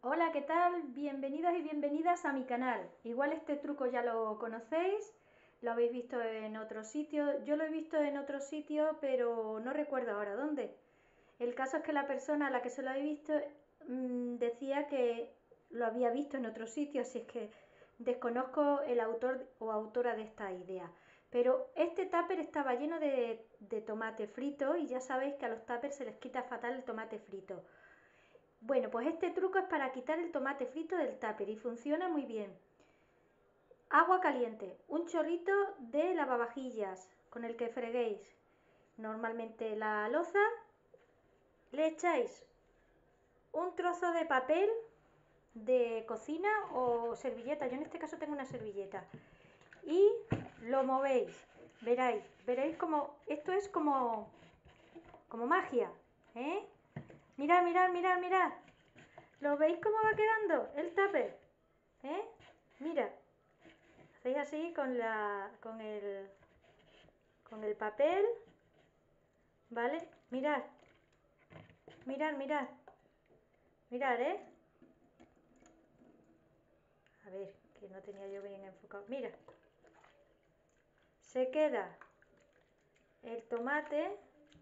Hola, ¿qué tal? Bienvenidos y bienvenidas a mi canal. Igual este truco ya lo conocéis, lo habéis visto en otro sitio. Yo lo he visto en otro sitio, pero no recuerdo ahora dónde. El caso es que la persona a la que se lo he visto decía que lo había visto en otro sitio, así es que desconozco el autor o autora de esta idea. Pero este tupper estaba lleno de tomate frito y ya sabéis que a los tuppers se les quita fatal el tomate frito. Bueno, pues este truco es para quitar el tomate frito del tupper y funciona muy bien. Agua caliente, un chorrito de lavavajillas con el que freguéis normalmente la loza, le echáis un trozo de papel de cocina o servilleta, yo en este caso tengo una servilleta, y lo movéis, veréis como esto es como magia, ¿eh? Mirad, mirad, mirad, mirad. ¿Lo veis cómo va quedando el tupper? ¿Eh? Mira, hacéis así con el papel, ¿vale? Mirad, mirad, mirad, mirad, ¿eh? A ver, que no tenía yo bien enfocado. Mira, se queda el tomate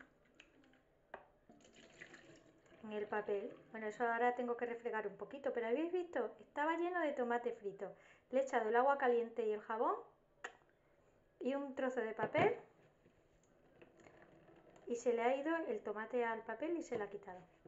en el papel. Bueno, eso ahora tengo que refregar un poquito, pero ¿habéis visto? Estaba lleno de tomate frito. Le he echado el agua caliente y el jabón y un trozo de papel y se le ha ido el tomate al papel y se le ha quitado.